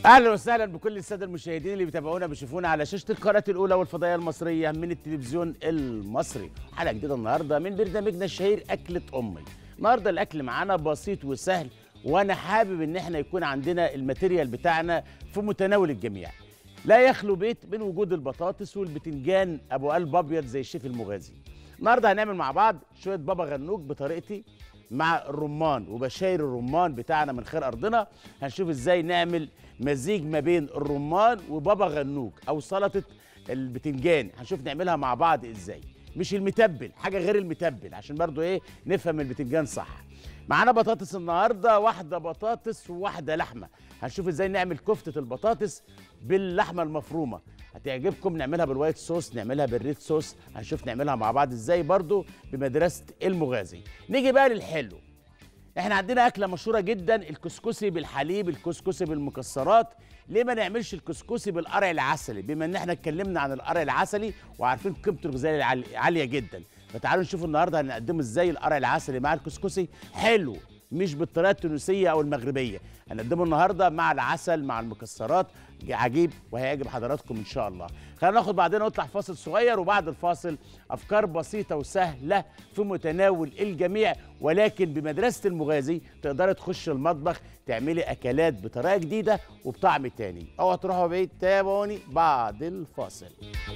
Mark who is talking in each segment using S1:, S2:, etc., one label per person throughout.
S1: اهلا وسهلا بكل الساده المشاهدين اللي بيتابعونا بيشوفونا على شاشه القناه الاولى والفضائيه المصريه من التلفزيون المصري. حلقه جديده النهارده من برنامجنا الشهير اكله امي. النهارده الاكل معانا بسيط وسهل، وانا حابب ان احنا يكون عندنا الماتيريال بتاعنا في متناول الجميع. لا يخلو بيت من وجود البطاطس والبتنجان ابو قلب ابيض زي الشيف المغازي. النهارده هنعمل مع بعض شويه بابا غنوج بطريقتي مع الرمان وبشاير الرمان بتاعنا من خير ارضنا. هنشوف ازاي نعمل مزيج ما بين الرمان وبابا غنوج او سلطه البتنجان. هنشوف نعملها مع بعض ازاي، مش المتبل، حاجه غير المتبل عشان برضو نفهم البتنجان صح. معانا بطاطس النهارده، واحده بطاطس وواحده لحمه. هنشوف ازاي نعمل كفته البطاطس باللحمه المفرومه، هتعجبكم. نعملها بالوايت صوص، نعملها بالريد صوص، هنشوف نعملها مع بعض ازاي برضو بمدرسه المغازي. نيجي بقى للحلو. احنا عندنا اكله مشهوره جدا، الكسكسي بالحليب، الكسكسي بالمكسرات. ليه ما نعملش الكسكسي بالقرع العسلي؟ بما ان احنا اتكلمنا عن القرع العسلي وعارفين قيمته الغذائيه عاليه جدا، فتعالوا نشوف النهارده هنقدمه ازاي القرع العسلي مع الكسكسي حلو، مش بالطريقه التونسيه او المغربيه. هنقدمه النهارده مع العسل مع المكسرات، عجيب وهيعجب حضراتكم ان شاء الله. خلينا ناخد بعدين ونطلع فاصل صغير، وبعد الفاصل افكار بسيطه وسهله في متناول الجميع، ولكن بمدرسه المغازي تقدري تخش المطبخ تعملي اكلات بطريقه جديده وبطعم تاني. اوعوا تروحوا بعيد، تابعوني بعد الفاصل.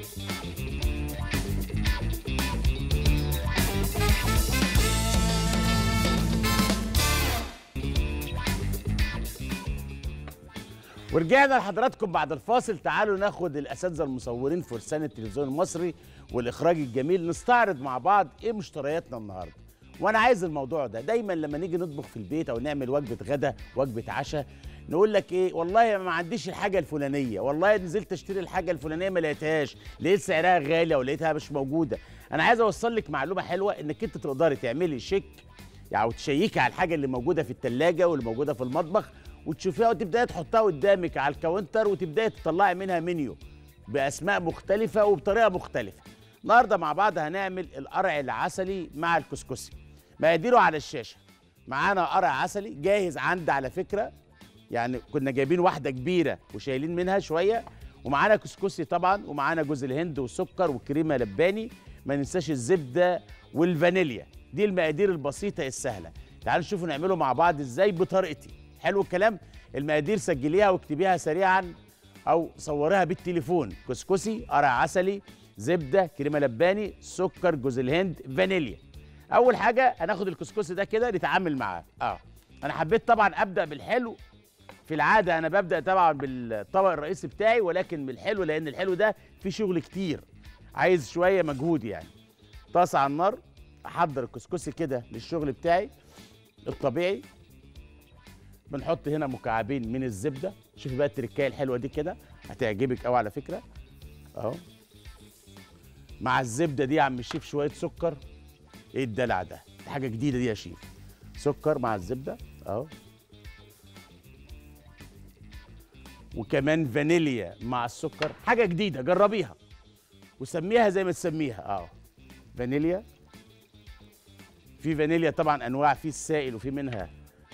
S1: ورجعنا لحضراتكم بعد الفاصل. تعالوا ناخد الاساتذه المصورين فرسان التلفزيون المصري والاخراج الجميل، نستعرض مع بعض ايه مشترياتنا النهارده. وانا عايز الموضوع ده دايما لما نيجي نطبخ في البيت او نعمل وجبه غدا وجبه عشاء، نقول لك ايه، والله ما عنديش الحاجه الفلانيه، والله نزلت اشتري الحاجه الفلانيه ما لقيتهاش، لقيت سعرها غالي او لقيتها مش موجوده. انا عايز اوصل لك معلومه حلوه، انك انت تقدري تعملي شيك يعني، او تشيكي على الحاجه اللي موجوده في الثلاجه واللي موجوده في المطبخ وتشوفيها وتبداي تحطها قدامك على الكاونتر وتبداي تطلعي منها منيو باسماء مختلفه وبطريقه مختلفه. النهارده مع بعض هنعمل القرع العسلي مع الكسكسي. مقاديره على الشاشه. معانا قرع عسلي جاهز عندي على فكره، يعني كنا جايبين واحده كبيره وشايلين منها شويه، ومعانا كسكسي طبعا، ومعانا جوز الهند وسكر وكريمه لباني، ما ننساش الزبده والفانيليا. دي المقادير البسيطه السهله. تعالوا نشوفوا نعمله مع بعض ازاي بطريقتي. حلو الكلام. المقادير سجليها واكتبيها سريعا او صوريها بالتليفون. كسكسي، قرع عسلي، زبده، كريمه لباني، سكر، جوز الهند، فانيليا. اول حاجه هناخد الكسكسي ده كده نتعامل معاه. انا حبيت طبعا ابدا بالحلو. في العاده انا ببدا طبعا بالطبق الرئيسي بتاعي، ولكن بالحلو لان الحلو ده فيه شغل كتير، عايز شويه مجهود يعني. طاسه على النار، احضر الكسكسي كده للشغل بتاعي الطبيعي. بنحط هنا مكعبين من الزبده. شوفي بقى التركايه الحلوه دي كده هتعجبك قوي على فكره. اهو مع الزبده دي يا عم الشيف شويه سكر. ايه الدلع ده؟ دي حاجه جديده دي يا شيف. سكر مع الزبده اهو، وكمان فانيليا مع السكر، حاجه جديده جربيها وسميها زي ما تسميها. اهو فانيليا. في فانيليا طبعا انواع، في السائل وفي منها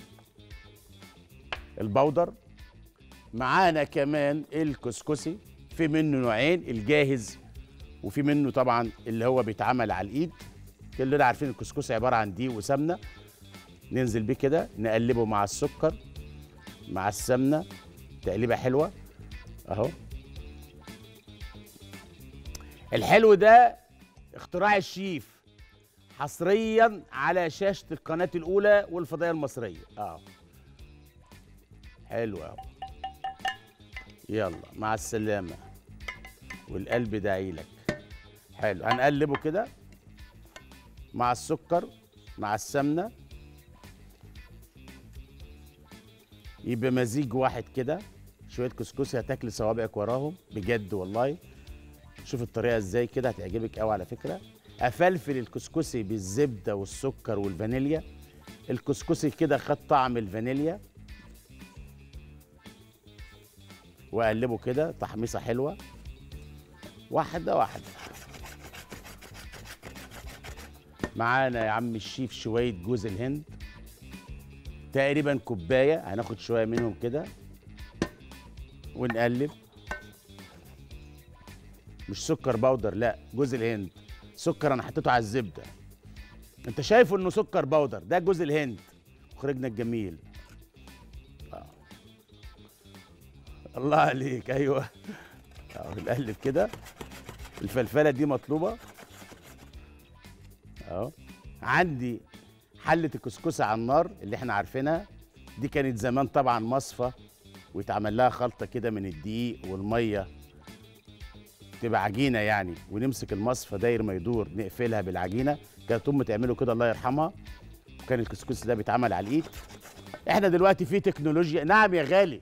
S1: البودر. معانا كمان الكسكسي، في منه نوعين، الجاهز وفي منه طبعا اللي هو بيتعمل على الايد. كلنا عارفين الكسكسي عباره عن دقيق وسمنه. ننزل بيه كده نقلبه مع السكر مع السمنه، تقليبه حلوه اهو. الحلو ده اختراع الشيف، حصريا على شاشه القناه الاولى والفضائيه المصريه. حلو اهو. يلا مع السلامه والقلب داعيلك. حلو، هنقلبه كده مع السكر مع السمنه، يبقى مزيج واحد كده. شويه كسكسي هتاكلي صوابعك وراهم بجد والله. شوف الطريقه ازاي كده هتعجبك قوي على فكره. افلفل الكسكسي بالزبده والسكر والفانيليا. الكسكسي كده خد طعم الفانيليا، واقلبه كده تحميصه حلوه واحده واحده. معانا يا عم الشيف شويه جوز الهند، تقريبا كوبايه، هناخد شويه منهم كده ونقلب. مش سكر بودر، لا، جوز الهند. سكر انا حطيته على الزبده. انت شايفه انه سكر بودر، ده جوز الهند. مخرجنا الجميل. الله عليك، ايوه. نقلب كده. الفلفله دي مطلوبه. اهو. عندي حله الكسكسه على النار اللي احنا عارفينها. دي كانت زمان طبعا مصفى، ويتعمل لها خلطه كده من الدقيق والميه، تبقى عجينه يعني، ونمسك المصفى داير ما يدور نقفلها بالعجينه. كانت امي تعمله كده الله يرحمها. وكان الكسكس ده بيتعمل على الايد. احنا دلوقتي في تكنولوجيا. نعم يا غالي.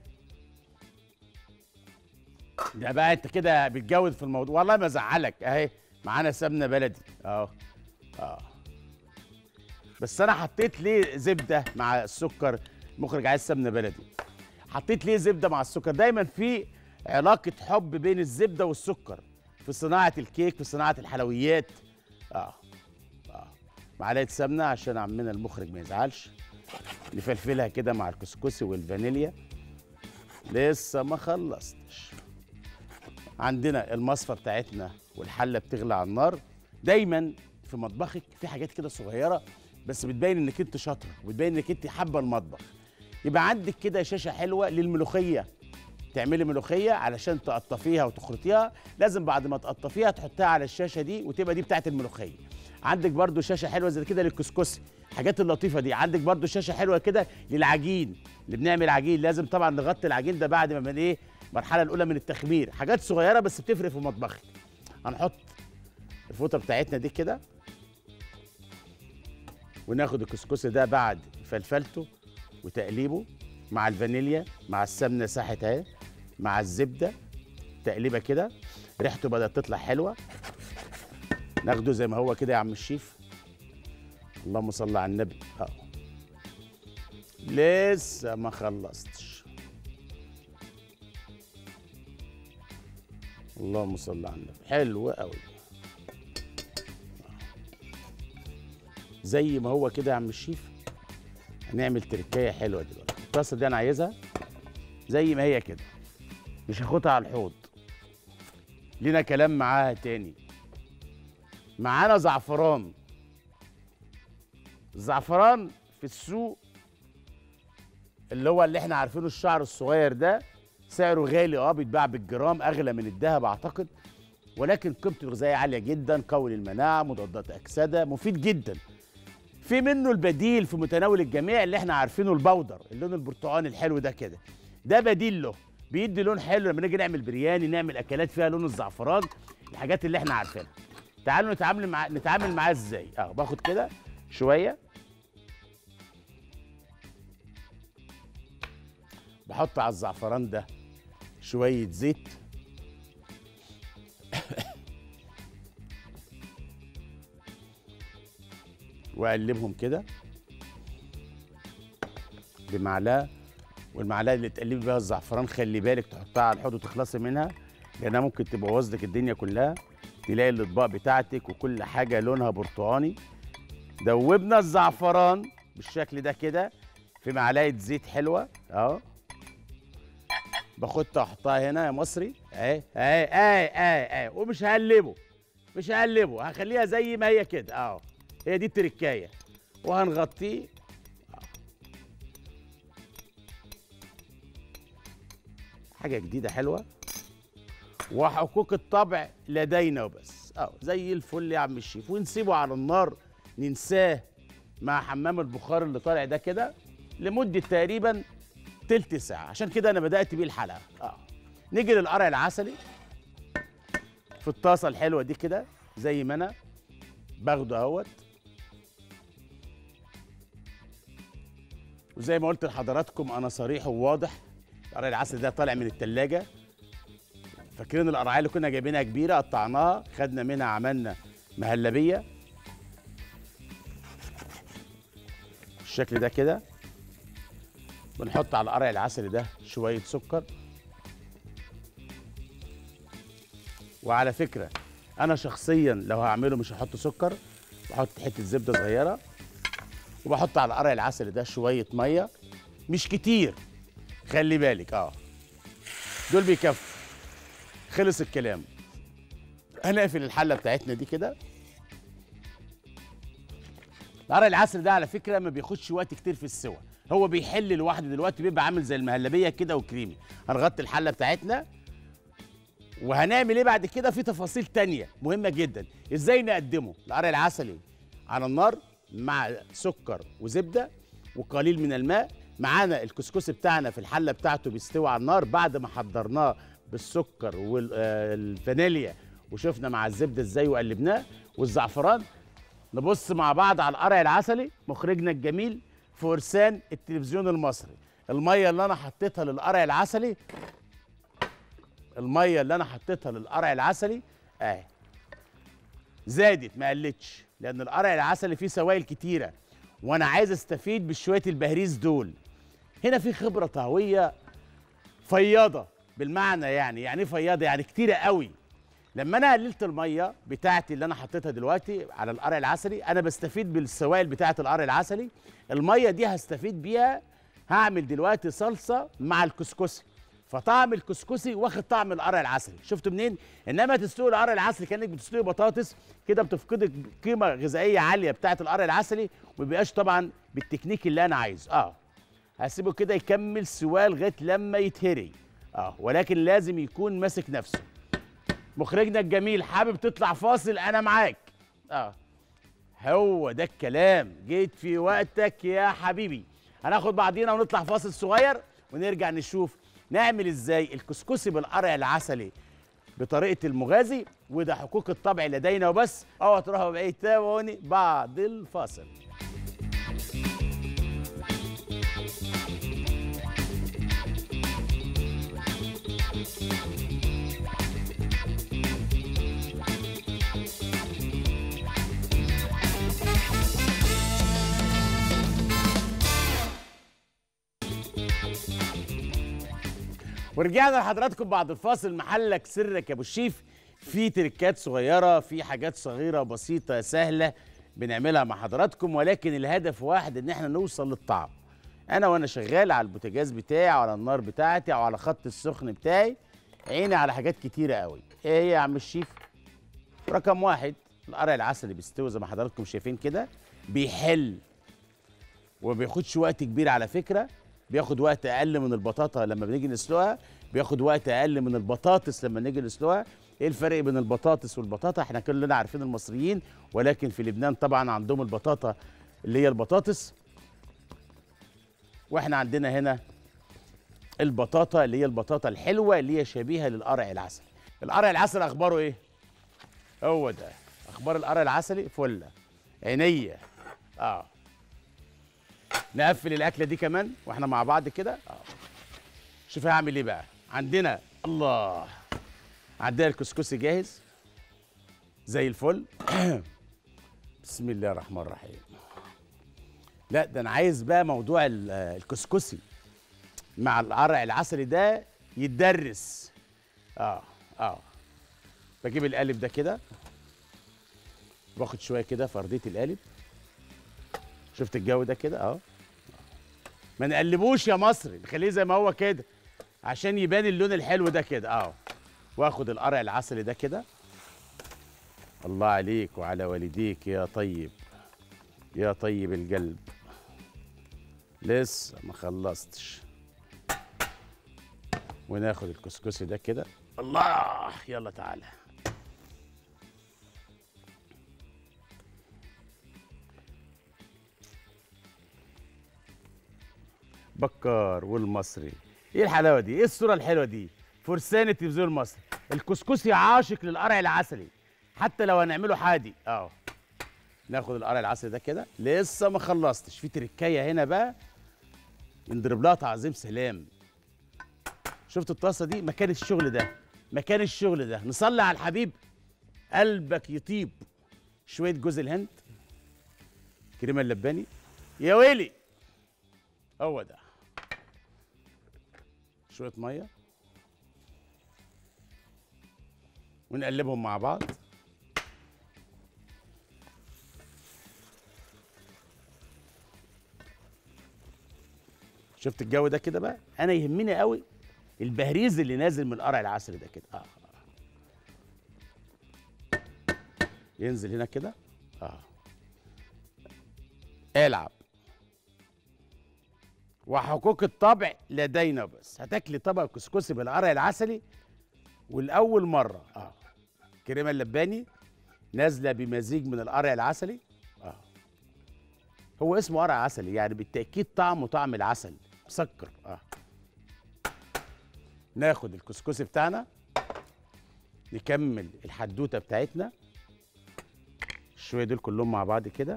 S1: ده بقى انت كده بتجود في الموضوع، والله ما ازعلك. اهي معانا سمنه بلدي اهو. بس انا حطيت ليه زبده مع السكر؟ المخرج عايز سمنه بلدي. حطيت ليه زبده مع السكر؟ دايما في علاقه حب بين الزبده والسكر في صناعه الكيك، في صناعه الحلويات. معلقه سمنه عشان عمنا المخرج ما يزعلش. نفلفلها كده مع الكسكسي والفانيليا. لسه ما خلصتش. عندنا المصفى بتاعتنا والحله بتغلي على النار. دايما في مطبخك في حاجات كده صغيره بس بتبين انك انت شاطره، وبتبين انك انت حابه المطبخ. يبقى عندك كده شاشه حلوه للملوخيه. تعملي ملوخيه علشان تقطفيها وتخرطيها، لازم بعد ما تقطفيها تحطها على الشاشه دي، وتبقى دي بتاعت الملوخيه. عندك برضو شاشه حلوه زي كده للكسكسي. الحاجات اللطيفه دي. عندك برضو شاشه حلوه كده للعجين، اللي بنعمل عجين لازم طبعا نغطي العجين ده بعد ما من ايه، المرحله الاولى من التخمير. حاجات صغيره بس بتفرق في مطبخك. هنحط الفوطه بتاعتنا دي كده، وناخد الكسكسي ده بعد فلفلته وتقليبه مع الفانيليا مع السمنه ساحت اهي مع الزبده، تقليبه كده. ريحته بدات تطلع حلوه. ناخده زي ما هو كده يا عم الشيف. اللهم صل على النبي. لسه ما خلصتش. اللهم صل على النبي. حلو قوي. زي ما هو كده يا عم الشيف. هنعمل تركايه حلوه دلوقتي. الطاسه دي انا عايزها زي ما هي كده، مش هاخدها على الحوض. لينا كلام معاها تاني. معانا زعفران. الزعفران في السوق اللي هو اللي احنا عارفينه الشعر الصغير ده سعره غالي. بيتباع بالجرام، اغلى من الذهب اعتقد، ولكن قيمته الغذائيه عاليه جدا، قوي للمناعه، مضادات اكسده، مفيد جدا. في منه البديل في متناول الجميع اللي احنا عارفينه البودر، اللون البرتقاني الحلو ده كده. ده بديل له، بيدي لون حلو لما نيجي نعمل برياني، نعمل اكلات فيها لون الزعفران، الحاجات اللي احنا عارفينها. تعالوا نتعامل معاه ازاي. باخد كده شويه، بحط على الزعفران ده شويه زيت واقلبهم كده بمعلقه. والمعلقه اللي تقلبي بيها الزعفران خلي بالك تحطها على الحوض وتخلصي منها، لانها ممكن تبوظ لك الدنيا كلها. تلاقي الاطباق بتاعتك وكل حاجه لونها برتقاني. دوبنا الزعفران بالشكل ده كده في معلقه زيت حلوه باخدها احطها هنا يا مصري اهي ومش هقلبه، هخليها زي ما هي كده هي دي التركايه. وهنغطيه حاجه جديده حلوه، وحقوق الطبع لدينا وبس. زي الفل يا عم الشيف. ونسيبه على النار، ننساه مع حمام البخار اللي طالع ده كده لمده تقريبا تلت ساعه. عشان كده انا بدات بيه الحلقه. نيجي للقرع العسلي في الطاسه الحلوه دي كده زي ما انا باخده اهوت. وزي ما قلت لحضراتكم انا صريح وواضح. القرع العسلي ده طالع من التلاجة. فاكرين القرعيه اللي كنا جايبينها كبيره، قطعناها خدنا منها عملنا مهلبيه بالشكل ده كده. بنحط على القرع العسلي ده شويه سكر. وعلى فكره انا شخصيا لو هعمله مش هحط سكر، بحط حته زبده صغيره، وبحط على القرع العسلي ده شويه ميه مش كتير، خلي بالك. دول بيكفوا. خلص الكلام. هنقفل الحله بتاعتنا دي كده. القرع العسل ده على فكره ما بياخدش وقت كتير في السوى، هو بيحل لوحده دلوقتي، بيبقى عامل زي المهلبيه كده وكريمي. هنغطي الحله بتاعتنا وهنعمل ايه بعد كده؟ في تفاصيل تانية مهمه جدا. ازاي نقدمه القرع العسلي؟ على النار مع سكر وزبده وقليل من الماء. معانا الكسكسي بتاعنا في الحله بتاعته بيستوي على النار بعد ما حضرناه بالسكر والفانيليا، وشفنا مع الزبده ازاي وقلبناه والزعفران. نبص مع بعض على القرع العسلي مخرجنا الجميل فرسان التلفزيون المصري. الميه اللي انا حطيتها للقرع العسلي، الميه اللي انا حطيتها للقرع العسلي اهي زادت ما قلتش، لان القرع العسلي فيه سوائل كتيره وانا عايز استفيد بشويه البهريز دول. هنا في خبره طهويه فياضه بالمعنى، يعني ايه فياضه؟ يعني كتيره قوي. لما انا قللت الميه بتاعتي اللي انا حطيتها دلوقتي على القرع العسلي، انا بستفيد بالسوائل بتاعه القرع العسلي. الميه دي هستفيد بيها، هعمل دلوقتي صلصه مع الكسكسي، فطعم الكسكسي واخد طعم القرع العسلي. شفتوا منين؟ انما تسلق القرع العسلي كانك بتسلق بطاطس كده، بتفقدك قيمه غذائيه عاليه بتاعه القرع العسلي، وما بيبقاش طبعا بالتكنيك اللي انا عايزه. هسيبه كده يكمل سواه لغايه لما يتهري، ولكن لازم يكون ماسك نفسه. مخرجنا الجميل حابب تطلع فاصل؟ انا معاك. هو ده الكلام، جيت في وقتك يا حبيبي. هناخد بعضينا ونطلع فاصل صغير ونرجع نشوف نعمل ازاي الكسكسي بالقرع العسلي بطريقه المغازي، وده حقوق الطبع لدينا وبس. تروحوا بعيد، تابعوني بعد الفاصل. ورجعنا لحضراتكم بعد الفاصل. محلك سرك يا ابو الشيف، في تركات صغيره، في حاجات صغيره بسيطه سهله بنعملها مع حضراتكم، ولكن الهدف واحد، ان احنا نوصل للطعم. انا وانا شغال على البوتاجاز بتاعي او على النار بتاعتي او على خط السخن بتاعي، عيني على حاجات كتيره قوي. ايه هي يا عم الشيف؟ رقم واحد، القرع العسلي بيستوي زي ما حضراتكم شايفين كده، بيحل وما بياخدش وقت كبير على فكره، بياخد وقت اقل من البطاطا لما بنيجي نسلقها، بياخد وقت اقل من البطاطس لما نيجي نسلقها. ايه الفرق بين البطاطس والبطاطا؟ احنا كلنا عارفين المصريين، ولكن في لبنان طبعا عندهم البطاطا اللي هي البطاطس، واحنا عندنا هنا البطاطا اللي هي البطاطا الحلوه اللي هي شبيهه للقرع العسلي. القرع العسلي اخباره ايه؟ هو ده اخبار القرع العسلي، فله عينيا. نقفل الاكله دي كمان واحنا مع بعض كده. شوف هعمل ايه بقى. عندنا الله، عندنا الكسكسي جاهز زي الفل. بسم الله الرحمن الرحيم. لا ده انا عايز بقى موضوع الكسكسي مع القرع العسلي ده يتدرس. بجيب القالب ده كده، باخد شويه كده في ارضيه القالب. شفت الجو ده كده؟ ما نقلبوش يا مصري، نخليه زي ما هو كده عشان يبان اللون الحلو ده كده. واخد القرع العسلي ده كده. الله عليك وعلى والديك يا طيب، يا طيب القلب، لسه ما خلصتش. وناخد الكسكسي ده كده. الله، يلا تعالى. بكار والمصري، ايه الحلاوه دي؟ ايه الصوره الحلوه دي؟ فرسان التلفزيون المصري. الكسكسي عاشق للقرع العسلي حتى لو هنعمله حادي. ناخد القرع العسلي ده كده، لسه ما خلصتش، في تركايه هنا بقى نضرب لها تعظيم سلام. شفت الطاسه دي؟ مكان الشغل ده، مكان الشغل ده. نصلي على الحبيب قلبك يطيب. شويه جوز الهند، كريمه اللباني، يا ويلي، هو ده. شويه ميه ونقلبهم مع بعض. شفت الجو ده كده بقى؟ انا يهمني قوي البهريز اللي نازل من القرع العسلي ده كده ينزل هنا كده العب. وحقوق الطبع لدينا، بس هتاكلي طبق كسكسي بالقرع العسلي والاول مره كريمه اللباني نازله بمزيج من القرع العسلي. هو اسمه قرع عسلي يعني بالتاكيد طعمه طعم العسل مسكر. ناخد الكسكسي بتاعنا نكمل الحدوته بتاعتنا شويه دول كلهم مع بعض كده.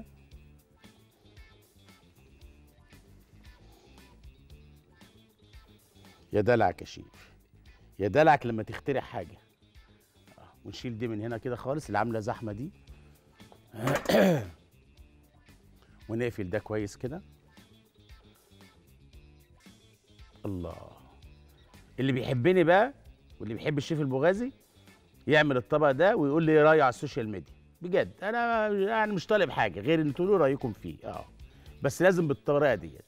S1: يا دلعك يا شيف، يا دلعك لما تخترع حاجه. ونشيل دي من هنا كده خالص اللي عامله زحمه دي. ونقفل ده كويس كده. الله، اللي بيحبني بقى واللي بيحب الشيف البوغازي يعمل الطبق ده ويقول لي ايه رايه على السوشيال ميديا. بجد انا يعني مش طالب حاجه غير ان تقولوا رايكم فيه. بس لازم بالطريقه ديت.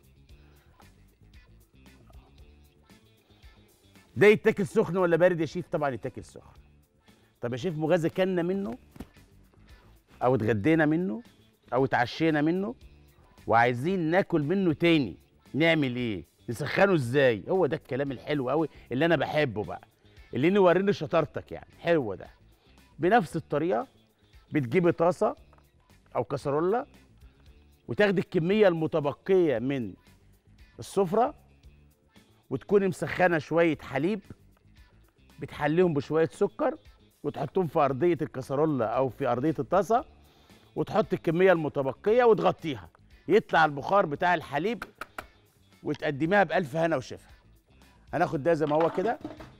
S1: ده يتاكل سخن ولا بارد يا شيف؟ طبعا يتاكل سخن. طب يا شيف مغازي كلنا منه او اتغدينا منه او اتعشينا منه وعايزين ناكل منه تاني، نعمل ايه؟ نسخنه ازاي؟ هو ده الكلام الحلو قوي اللي انا بحبه بقى، اللي نوريني شطارتك يعني. حلو ده. بنفس الطريقه بتجيبي طاسه او كسرولة وتاخدي الكميه المتبقيه من السفره وتكوني مسخنه شويه حليب، بتحليهم بشويه سكر وتحطهم في ارضيه الكسرولة او في ارضيه الطاسه وتحط الكميه المتبقيه وتغطيها، يطلع البخار بتاع الحليب وتقدميها بألف هنا وشفا. هناخد ده زي ما هو كده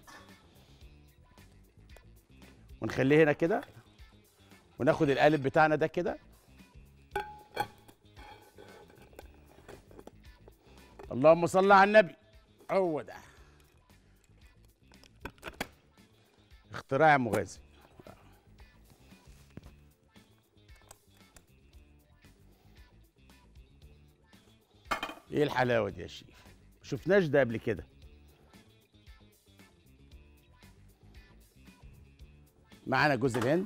S1: ونخليه هنا كده وناخد القالب بتاعنا ده كده. اللهم صل على النبي. هو ده اختراع مغازي. ايه الحلاوه دي يا شيف؟ ما شفناش ده قبل كده. معانا جوز الهند.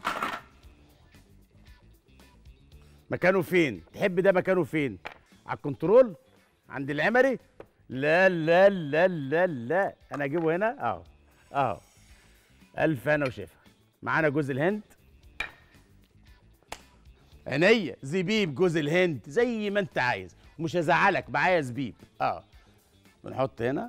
S1: مكانه فين؟ تحب ده مكانه فين؟ على الكنترول؟ عند العمري؟ لا لا لا لا لا، انا اجيبه هنا اهو. الف هنا وشفا. معانا جوز الهند. عينيا زبيب جوز الهند زي ما انت عايز، ومش هزعلك معايا زبيب. بنحط هنا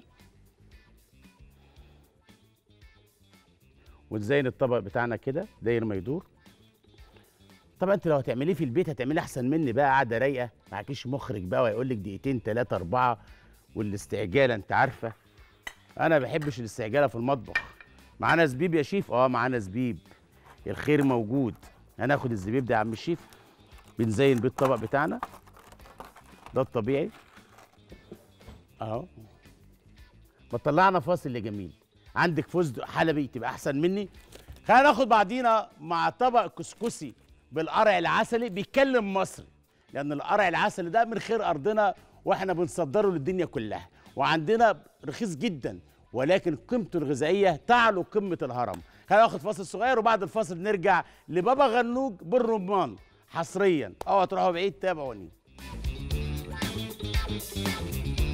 S1: ونزين الطبق بتاعنا كده داير ما يدور. طبعا انت لو هتعمليه في البيت هتعمليه احسن مني بقى، قاعده رايقه معكيش مخرج بقى ويقول لك دقيقتين 3 4 والاستعجاله. انت عارفه انا ما بحبش الاستعجاله في المطبخ. معانا زبيب يا شيف؟ معانا زبيب. الخير موجود. هناخد الزبيب ده يا عم الشيف بنزين بيه الطبق بتاعنا ده الطبيعي اهو. ما طلعنا فاصل يا جميل. عندك فستق حلبي تبقى احسن مني. خلينا ناخد بعضينا مع طبق كسكسي بالقرع العسلي بيتكلم مصري، لان القرع العسلي ده من خير ارضنا واحنا بنصدره للدنيا كلها، وعندنا رخيص جدا ولكن قيمته الغذائيه تعلو قمه الهرم. خلينا ناخد فاصل صغير وبعد الفاصل نرجع لبابا غنوج بالرمان حصريا. اوعوا تروحوا بعيد، تابعوني.